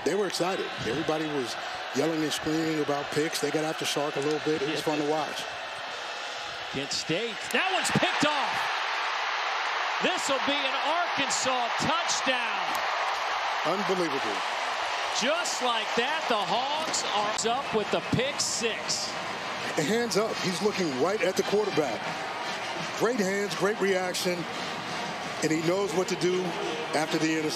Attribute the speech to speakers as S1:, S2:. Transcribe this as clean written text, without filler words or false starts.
S1: They were excited. Everybody was yelling and screaming about picks. They got after Sark a little bit. It was fun to watch.
S2: Kent State. That one's picked off. This will be an Arkansas touchdown.
S1: Unbelievable.
S2: Just like that, the Hogs are up with the pick six.
S1: And hands up. He's looking right at the quarterback. Great hands, great reaction, and he knows what to do after the interception.